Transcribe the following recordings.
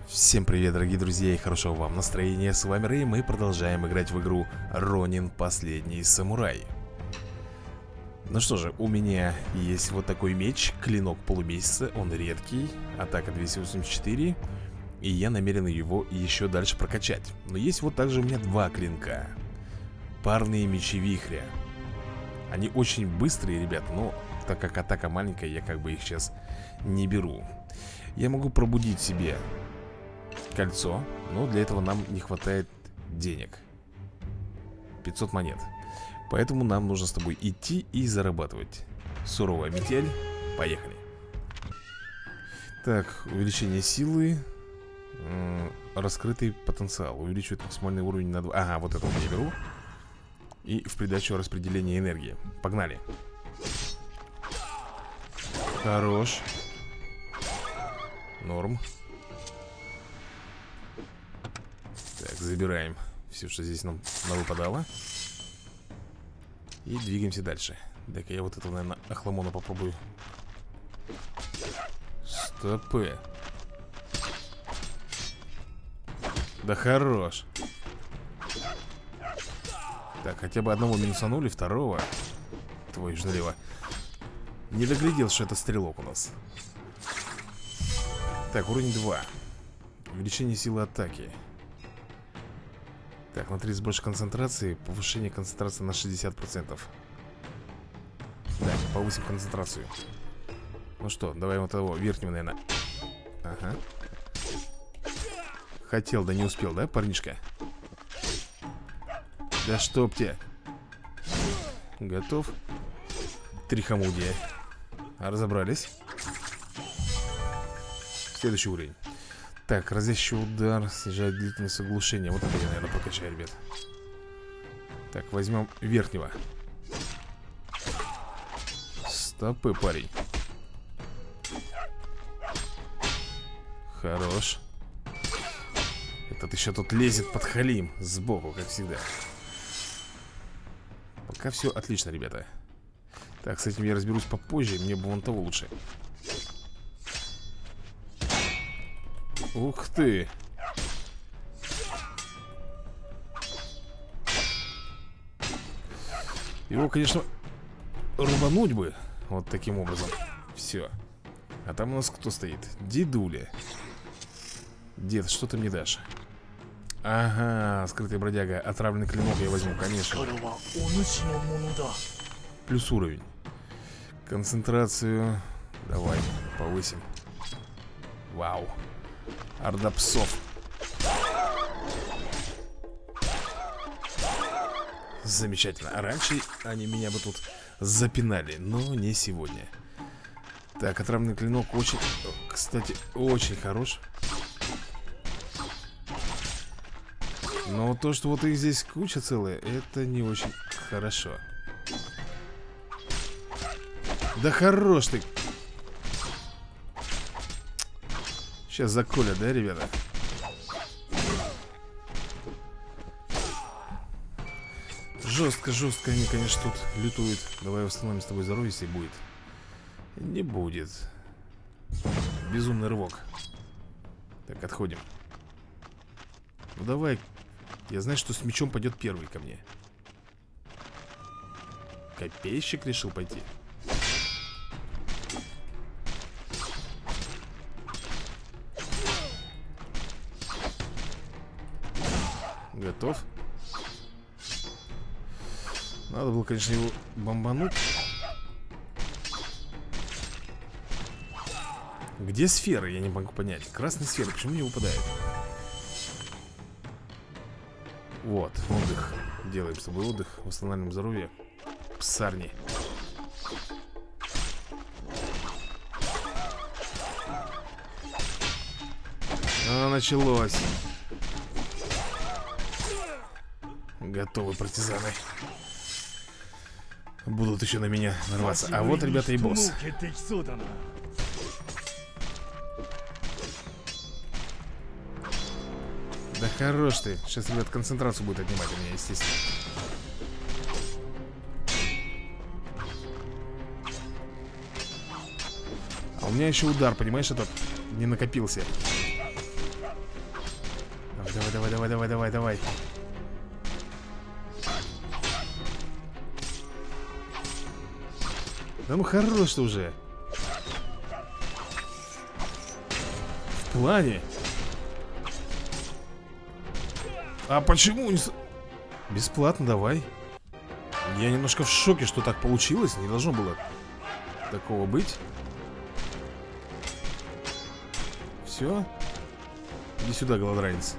Всем привет, дорогие друзья, и хорошего вам настроения. С вами Рэй, мы продолжаем играть в игру Ронин Последний Самурай. Ну что же, у меня есть вот такой меч, клинок полумесяца, он редкий, атака 284. И я намерен его еще дальше прокачать. Но есть вот также у меня два клинка. Парные мечи вихря. Они очень быстрые, ребят, но так как атака маленькая, я как бы их сейчас не беру. Я могу пробудить себе кольцо, но для этого нам не хватает денег. 500 монет. Поэтому нам нужно с тобой идти и зарабатывать. Суровая метель. Поехали. Так, увеличение силы. Раскрытый потенциал. Увеличивает максимальный уровень на 2. Ага, вот это вот я беру. И в придачу распределение энергии. Погнали. Хорош. Норм. Так, забираем все, что здесь нам навыпадало. И двигаемся дальше. Так-ка я вот этого, наверное, охламона попробую. Стопы. Да хорош. Так, хотя бы одного минусанули, второго. Твой ж налево. Не доглядел, что это стрелок у нас. Так, уровень 2. Увеличение силы атаки. Так, на 30 больше концентрации. Повышение концентрации на 60%. Так, повысим концентрацию. Ну что, давай вот того верхнего, наверное. Ага. Хотел, да не успел, да, парнишка? Да чтоб тебе. Готов. Трихомудия. Разобрались. Следующий уровень. Так, разящий удар снижает длительность оглушения. Вот это я, наверное, прокачаю, ребят. Так, возьмем верхнего. Стопы, парень. Хорош. Этот еще тут лезет под халим сбоку, как всегда. Пока все отлично, ребята. Так, с этим я разберусь попозже. Мне бы вон того лучше. Ух ты. Его, конечно, рубануть бы. Вот таким образом. Все. А там у нас кто стоит? Дедуля. Дед, что ты мне дашь? Ага, скрытый бродяга. Отравленный клинок я возьму, конечно. Плюс уровень. Концентрацию давай повысим. Вау. Орда псов. Замечательно. А раньше они меня бы тут запинали, но не сегодня. Так, отравленный клинок очень, кстати, очень хорош. Но то, что вот их здесь куча целая, это не очень хорошо. Да хорош ты. Сейчас заколят, да, ребята? Жестко, жестко они, конечно, тут лютуют. Давай восстановим с тобой здоровье, если будет. Не будет. Безумный рывок. Так, отходим. Ну давай. Я знаю, что с мечом пойдет первый ко мне. Копейщик решил пойти. Готов. Надо было, конечно, его бомбануть. Где сферы? Я не могу понять. Красные сферы, почему не выпадают? Вот, отдых. Делаем с тобой отдых. Восстанавливаем здоровье. Псарни. Началось. Готовы партизаны. Будут еще на меня нарваться. А вот, ребята, и босс. Да хорош ты. Сейчас, ребят, концентрацию будет отнимать у меня, естественно. А у меня еще удар, понимаешь, этот не накопился. Давай, давай, давай, давай, давай, давай. Да ну хорош ты уже. В плане. А почему не... Бесплатно давай. Я немножко в шоке, что так получилось. Не должно было такого быть. Все. Иди сюда, голодранец.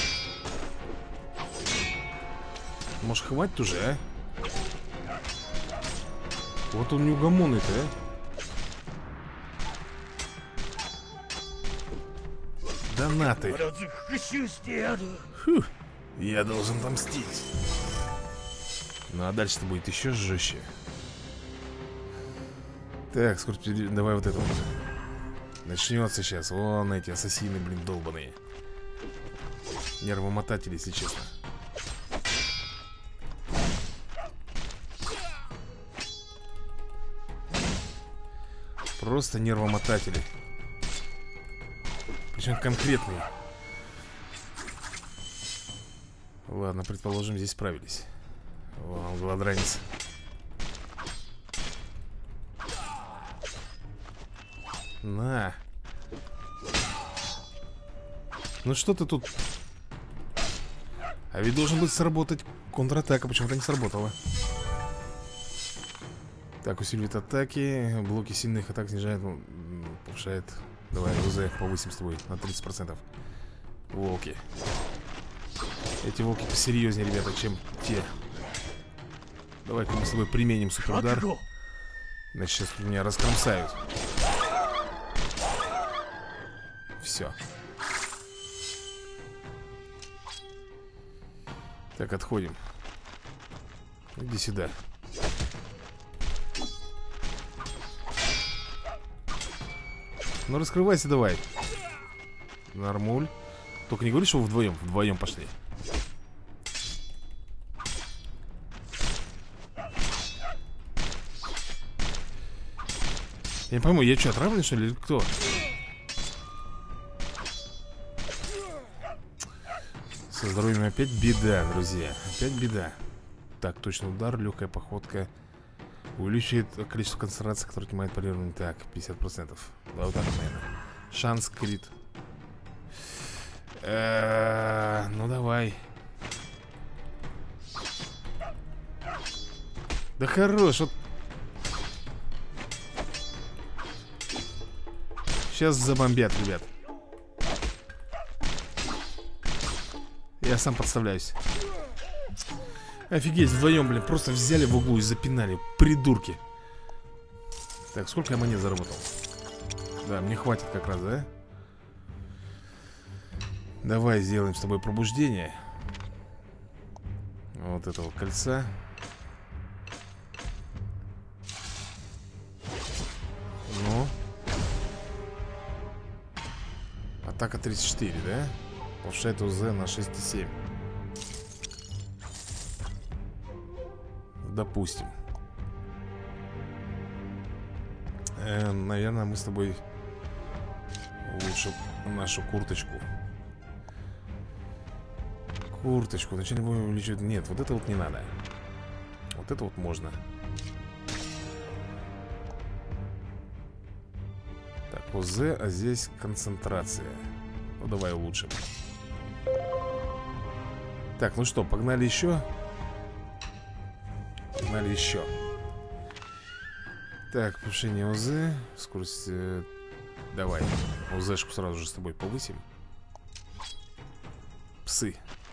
Может, хватит уже, а? Вот он неугомонный-то, а? Да на ты. Фух, я должен отомстить. Ну а дальше-то будет еще жестче. Так, скоро давай вот это вот. Начнется сейчас. Вон эти ассасины, блин, долбаные. Нервомотатели, если честно. Просто нервомотатели. Причем конкретные. Ладно, предположим, здесь справились. Вон, голодранец. На. Ну что ты тут? А ведь должен быть сработать контратака, почему-то не сработала. Так, усиливает атаки. Блоки сильных атак снижает, повышает. Давай, УЗ повысим с тобой на 30%. Волки. Эти волки посерьезнее, ребята, чем те. Давай-ка мы с тобой применим суперудар. Значит, сейчас меня раскромсают. Все. Так, отходим. Иди сюда. Ну, раскрывайся давай. Нормуль. Только не говори, что вы вдвоем. Вдвоем пошли. Я не пойму, я что, отравленный, что ли, или кто? Со здоровьем опять беда, друзья. Опять беда. Так, точно удар, легкая походка. Увеличивает количество концентрации, которое отнимает парирование. Так, 50%. Да, вот так, наверное. Шанс крит. Ну давай. Да хорош, вот. Сейчас забомбят, ребят. Я сам подставляюсь. Офигеть, вдвоем, блин, просто взяли в углу и запинали. Придурки. Так, сколько я монет заработал? Да, мне хватит как раз, да? Давай сделаем с тобой пробуждение. Вот этого кольца. Ну. Атака 34, да? Повышает УЗ на 6,7. Допустим. Наверное, мы с тобой лучше нашу курточку. Курточку. Вначале будем увеличивать. Нет, вот это вот не надо. Вот это вот можно. Так, ОЗ, а здесь концентрация. Ну, давай улучшим. Так, ну что, погнали еще. Погнали еще. Так, повышение ОЗ. Скорость. Давай. ОЗшку сразу же с тобой повысим. Псы.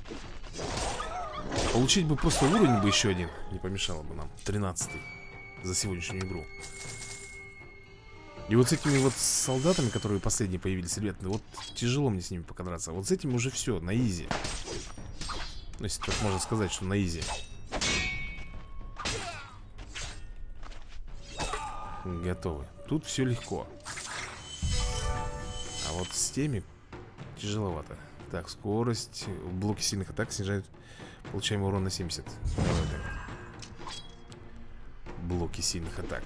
Получить бы просто уровень бы еще один. Не помешало бы нам. 13-й. За сегодняшнюю игру. И вот с этими вот солдатами, которые последние появились, ребят, вот тяжело мне с ними подраться. Вот с этими уже все, на изи. Ну, если так можно сказать, что на изи. Готовы. Тут все легко. А вот с теми тяжеловато. Так, скорость. Блоки сильных атак снижают получаемый урон на 70. Давай так. Блоки сильных атак.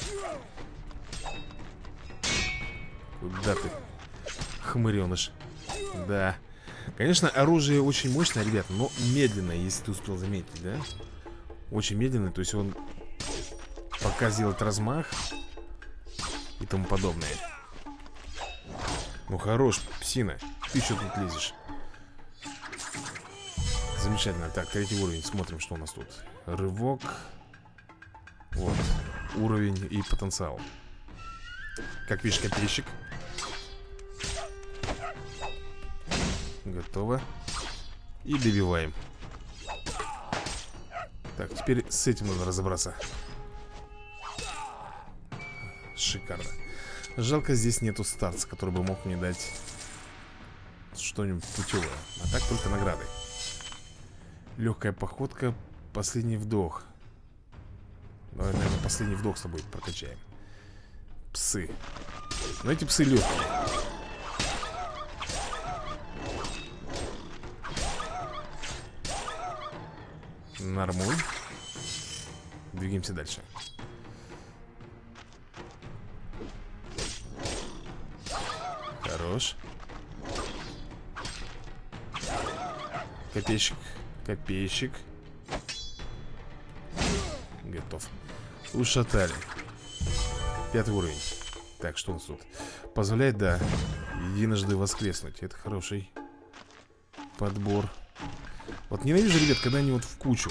Куда ты, хмыреныш? Да. Конечно, оружие очень мощное, ребят, но медленное, если ты успел заметить, да? Очень медленное, то есть он пока сделает размах и тому подобное. Ну хорош, псина. Ты что тут лезешь? Замечательно. Так, 3-й уровень. Смотрим, что у нас тут. Рывок. Вот. Уровень и потенциал. Как видишь, копейщик. Готово. И добиваем. Так, теперь с этим надо разобраться. Шикарно. Жалко, здесь нету старца, который бы мог мне дать что-нибудь путевое. А так только награды. Легкая походка, последний вдох. Давай, наверное, последний вдох с тобой прокачаем. Псы. Но эти псы легкие. Нормуль. Двигаемся дальше. Хорош. Копейщик. Копейщик. Готов. Ушатали. 5-й уровень. Так, что у нас тут? Позволяет, да, единожды воскреснуть. Это хороший подбор. Вот ненавижу, ребят, когда они вот в кучу.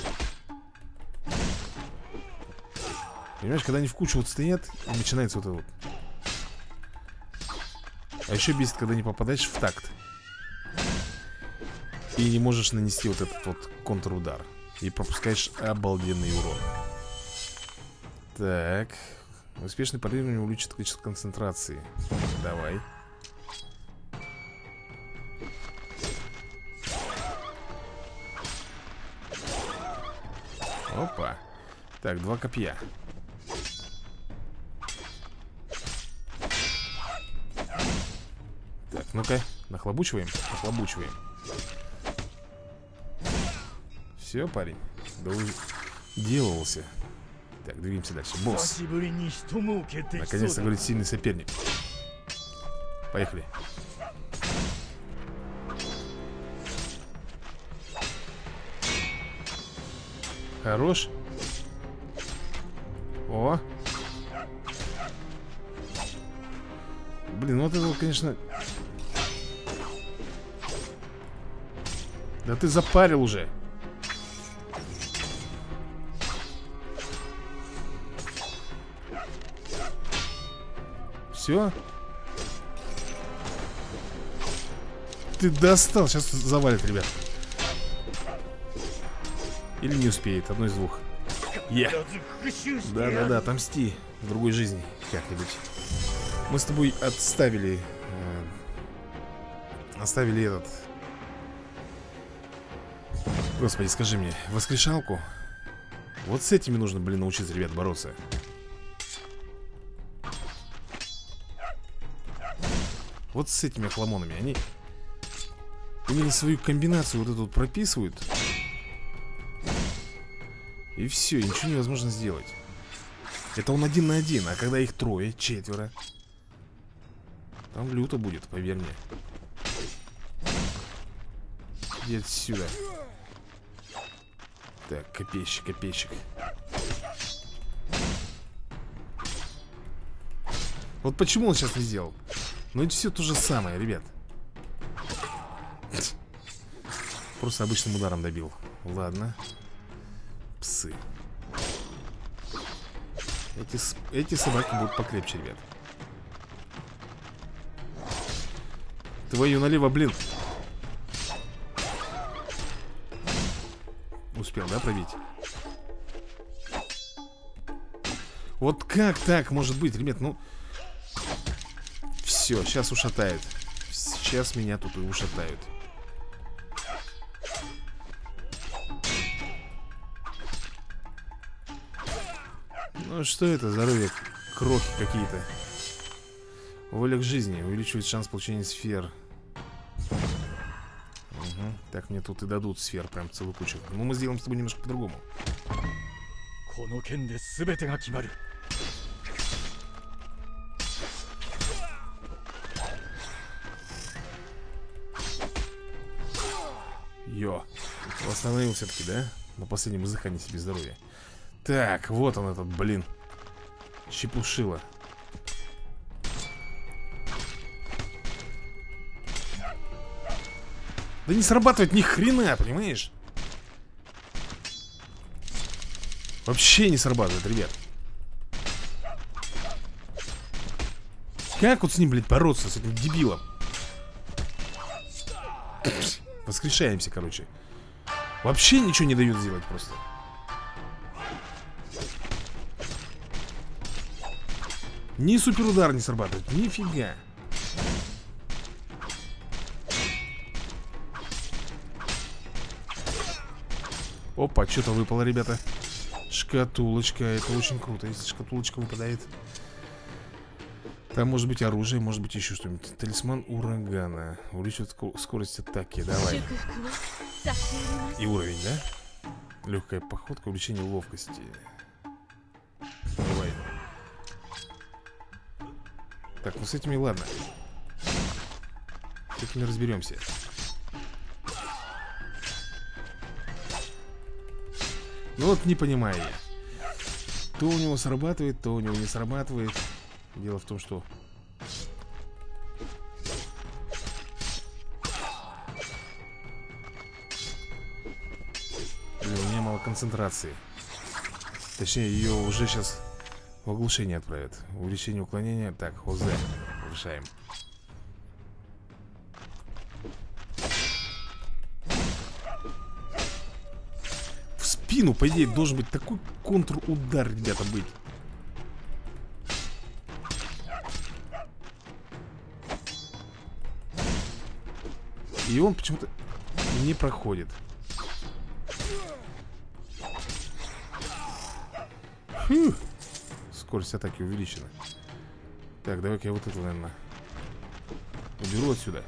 Понимаешь, когда они в кучу вот стоят, и начинается вот это вот. А еще бесит, когда не попадаешь в такт и не можешь нанести вот этот вот контрудар. И пропускаешь обалденный урон. Так. Успешный парирование увеличит количество концентрации. Давай. Опа. Так, 2 копья. Так, ну-ка, нахлобучиваем. Нахлобучиваем. Все, парень. Да уже делался. Так, двигаемся дальше. Босс. Наконец-то, говорит, сильный соперник. Поехали. Хорош. О. Блин, ну вот это, конечно. Да ты запарил уже. Все? Ты достал. Сейчас завалит, ребят. Или не успеет. Одно из двух. Да-да-да, отомсти в другой жизни как-нибудь. Мы с тобой оставили этот. Господи, скажи мне, воскрешалку. Вот с этими нужно, блин, научиться, ребят, бороться. Вот с этими охламонами. Они именно свою комбинацию вот эту вот прописывают. И все, ничего невозможно сделать. Это он 1 на 1. А когда их 3, 4, там люто будет, поверь мне. Иди отсюда. Так, копейщик, копейщик. Вот почему он сейчас не сделал? Ну это все то же самое, ребят. Просто обычным ударом добил. Ладно. Псы. Эти собаки будут покрепче, ребят. Твою налево, блин. Успел, да, пробить? Вот как так может быть, ребят? Ну, все, сейчас ушатает. Сейчас меня тут и ушатают. Ну, что это? Здоровье, крохи какие-то. Воля к жизни. Увеличивает шанс получения сфер. Угу. Так, мне тут и дадут сфер, прям целую кучу. Ну, мы сделаем с тобой немножко по-другому. Йо. Восстановил все-таки, да? На последнем издыхании себе здоровья. Так, вот он этот, блин. Чепушила. Да не срабатывает ни хрена, понимаешь? Вообще не срабатывает, ребят. Как вот с ним, блядь, бороться, с этим дебилом? Воскрешаемся, короче. Вообще ничего не дают сделать просто. Ни суперудар не срабатывает, нифига. Опа, что-то выпало, ребята. Шкатулочка, это очень круто, если шкатулочка выпадает. Там может быть оружие, может быть еще что-нибудь. Талисман урагана. Увеличивает скорость атаки, давай. И уровень, да? Легкая походка, увеличение ловкости. Давай. Так, ну с этими ладно. С этими разберемся. Ну вот не понимаю я. То у него срабатывает, то у него не срабатывает. Дело в том, что... Блин, у меня мало концентрации. Точнее, ее уже сейчас в оглушение отправят. Увеличение уклонения. Так, ОЗ повышаем. В спину, по идее, должен быть такой контрудар, ребята, быть. И он почему-то не проходит. Фу. Скорость атаки увеличена. Так, давай-ка я вот это, наверное, уберу отсюда.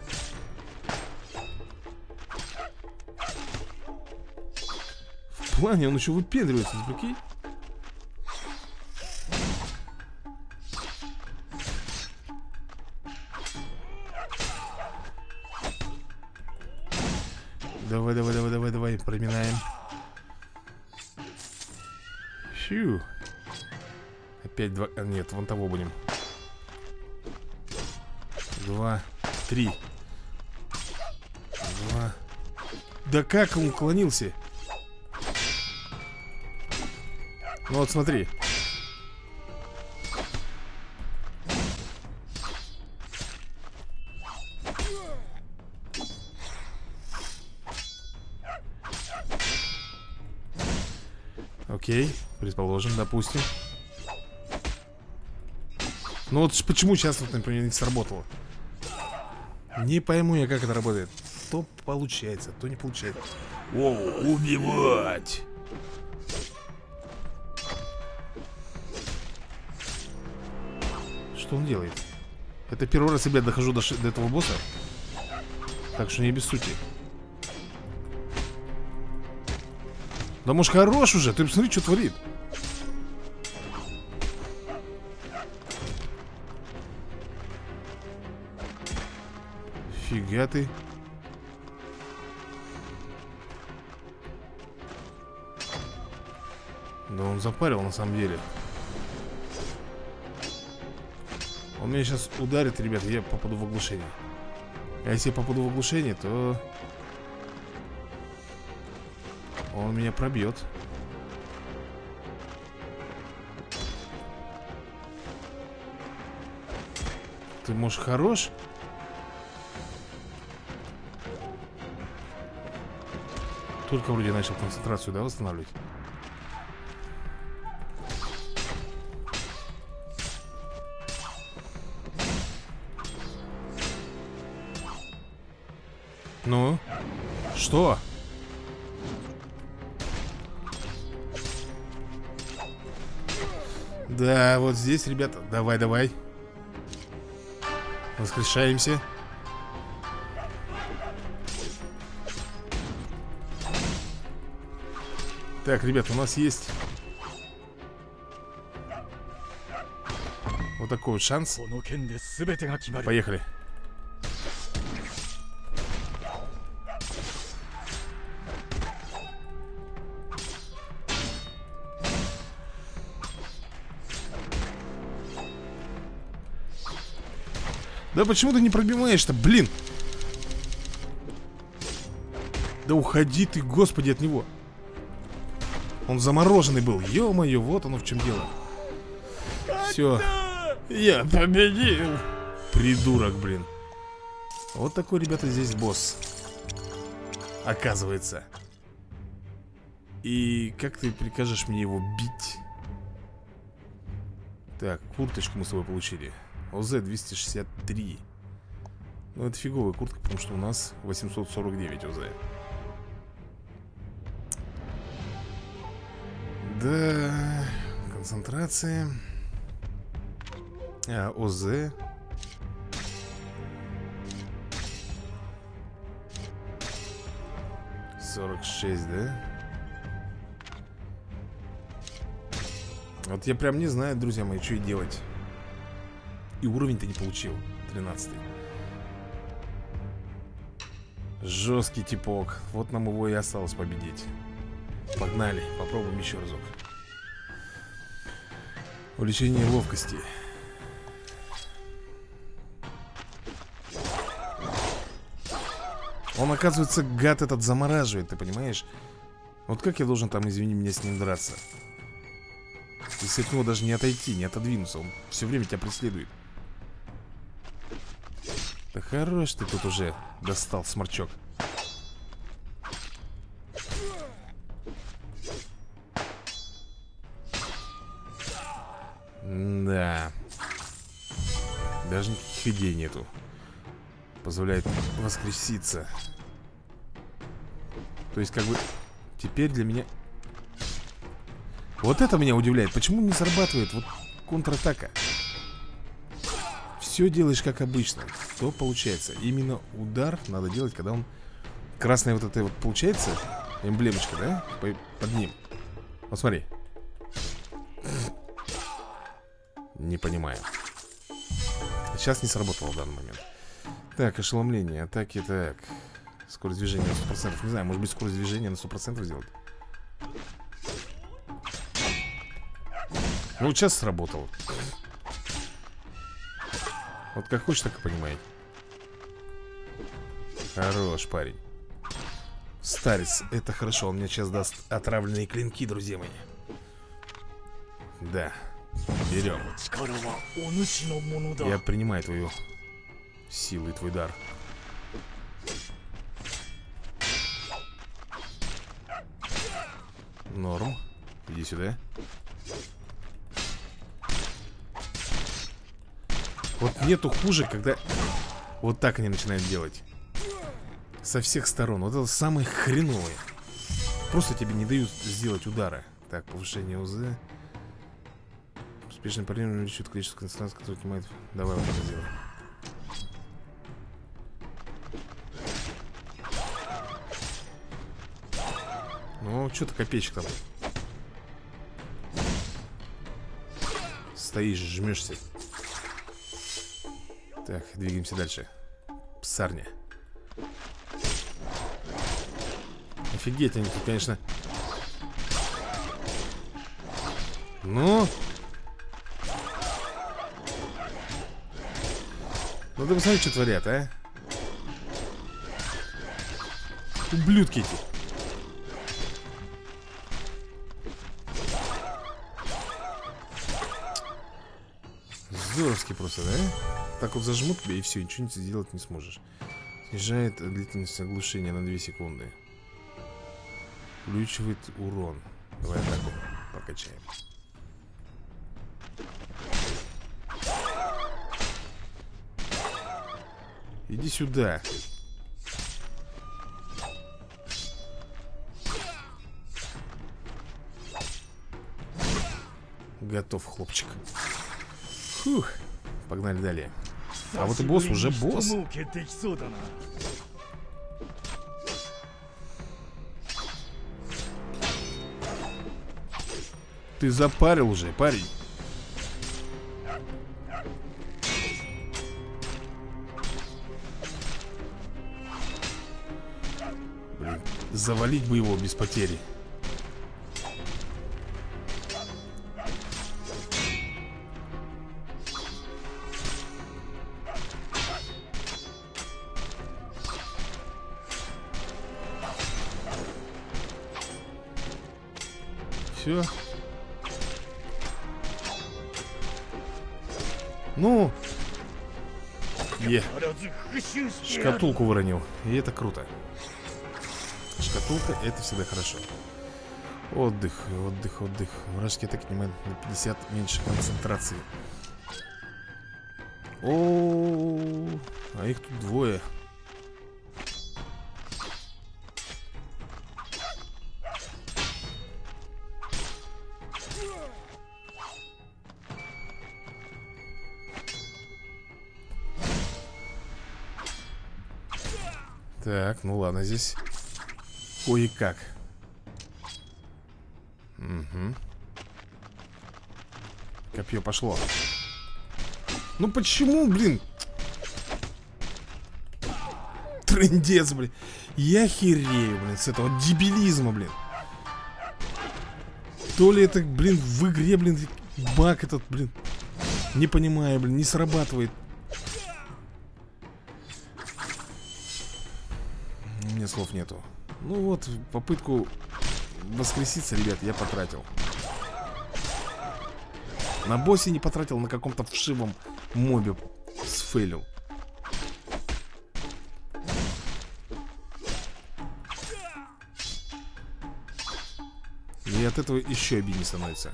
В плане он еще выпендривается, прикинь. Давай, давай, давай, давай, давай, проминаем. Фью. Опять два... А, нет, вон того будем. 2, 3. 2. Да как он уклонился? Ну вот смотри. Окей, предположим, допустим. Ну вот почему сейчас, вот, например, не сработало? Не пойму я, как это работает. То получается, то не получается. Оу, убивать! Что он делает? Это первый раз, ребят, дохожу до этого босса. Так что не без сути. Да может хорош уже, ты посмотри, что творит. Фига ты. Да он запарил на самом деле. Он меня сейчас ударит, ребят, я попаду в оглушение. А если я попаду в оглушение, то... он меня пробьет. Ты, может, хорош? Только вроде начал концентрацию, да, восстанавливать? Ну? Что? Да, вот здесь, ребята. Давай, давай. Воскрешаемся. Так, ребят, у нас есть вот такой вот шанс. Поехали. Да почему ты не пробиваешь-то, блин? Да уходи ты, господи, от него. Он замороженный был, ё-моё, вот оно в чем дело. Все, я победил. Придурок, блин. Вот такой, ребята, здесь босс. Оказывается. И как ты прикажешь мне его бить? Так, курточку мы с тобой получили. ОЗ-263. Ну, это фиговая куртка, потому что у нас 849 ОЗ. Да, концентрация. ОЗ. $46, да? Вот я прям не знаю, друзья мои, что и делать. И уровень-то не получил. 13-й. Жесткий типок. Вот нам его и осталось победить. Погнали, попробуем еще разок. Увеличение ловкости. Он, оказывается, гад этот замораживает, ты понимаешь? Вот как я должен там, извини меня, с ним драться? Если от него даже не отойти, не отодвинуться. Он все время тебя преследует. Да хорош ты тут уже достал, сморчок. Да. Даже никаких идей нету. Позволяет воскреситься. То есть как бы теперь для меня... Вот это меня удивляет. Почему не срабатывает вот контратака? Все делаешь как обычно. То получается. Именно удар надо делать, когда он... Красная вот эта вот получается эмблемочка, да? Под ним. Вот смотри. Не понимаю. Сейчас не сработало в данный момент. Так, ошеломление, атаки, так. Скорость движения на 100%. Не знаю, может быть скорость движения на 100% сделать. Ну, вот сейчас сработало. Вот как хочешь, так и понимаете. Хорош, парень. Старец, это хорошо. Он мне сейчас даст отравленные клинки, друзья мои. Да. Берем. Я принимаю твою силу и твой дар. Норм. Иди сюда. Вот нету хуже, когда вот так они начинают делать. Со всех сторон. Вот это самое хреновое. Просто тебе не дают сделать удара. Так, повышение УЗ. Успешное парирование увеличивает количество концентрации, которое отнимает. Давай вот это сделаем. Ну, что-то копеечек там. Стоишь, жмешься. Так, двигаемся дальше. Псарня. Офигеть, они тут, конечно. Ну. Ну ты посмотри, что творят, а. Ублюдки эти. Здоровски просто, да? Так вот зажмут тебя и все, ничего сделать не сможешь. Снижает длительность оглушения на 2 секунды. Увеличивает урон. Давай атаку покачаем. Иди сюда. Готов, хлопчик. Фух. Погнали далее. А вот и босс, уже босс. Ты запарил уже, парень. Блин, завалить бы его без потери. Все. Ну. Шкатулку выронил. И это круто. Шкатулка, это всегда хорошо. Отдых, отдых, отдых. Вражеские атаки не на 50 меньше концентрации. О, а их тут двое. Так, ну ладно, здесь кое-как. Угу. Копье пошло. Ну почему, блин? Трындец, блин. Я херею, блин, с этого дебилизма, блин. То ли это, блин, в игре, блин, баг этот, блин. Не понимаю, блин, не срабатывает. У меня слов нету. Ну вот, попытку воскреситься, ребят, я потратил. На боссе не потратил, на каком-то вшивом мобе сфейлил. И от этого еще обиднее становится.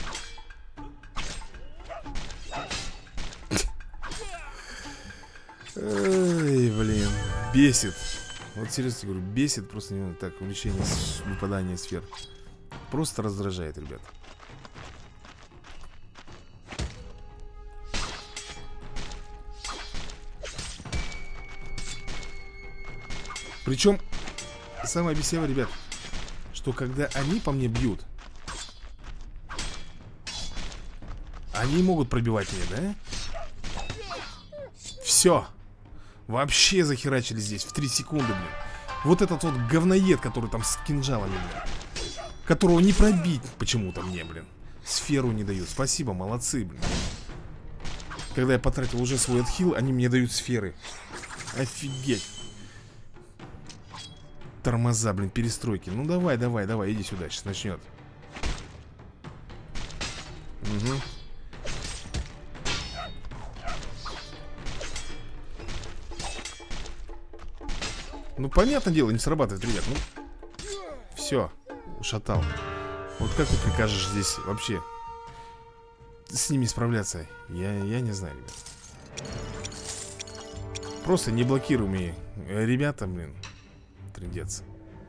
Ой, блин, бесит. Вот серьезно говорю, бесит просто не так, увеличение выпадания сфер. Просто раздражает, ребят. Причем самое бесевое, ребят, что когда они по мне бьют, они могут пробивать меня, да? Все. Вообще захерачили здесь в 3 секунды, блин. Вот этот вот говноед, который там с кинжалами, блин, которого не пробить почему-то мне, блин. Сферу не дают. Спасибо, молодцы, блин. Когда я потратил уже свой отхил, они мне дают сферы. Офигеть. Тормоза, блин, перестройки. Ну давай, давай, давай, иди сюда, сейчас начнет. Угу. Ну, понятное дело, не срабатывает, ребят. Ну, все, ушатал. Вот как ты прикажешь здесь вообще с ними справляться? Я не знаю, ребят. Просто не блокируемые ребята, блин. Трындец.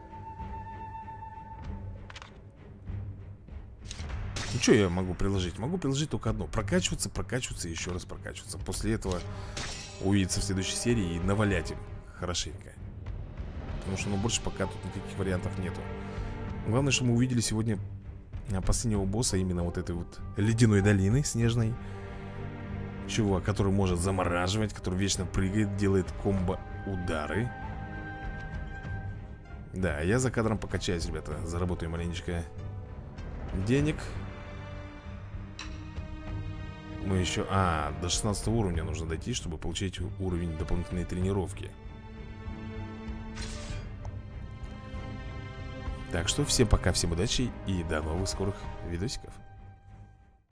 Ну, что я могу приложить? Могу приложить только одно. Прокачиваться, прокачиваться и еще раз прокачиваться. После этого увидеться в следующей серии и навалять им хорошенько. Потому что, ну, больше пока тут никаких вариантов нету. Главное, что мы увидели сегодня последнего босса, именно вот этой вот ледяной долины снежной. Чувак, который может замораживать, который вечно прыгает, делает комбо-удары. Да, я за кадром покачаюсь, ребята. Заработаю маленечко денег. Мы еще... до 16 уровня нужно дойти, чтобы получить уровень дополнительной тренировки. Так что всем пока, всем удачи и до новых скорых видосиков.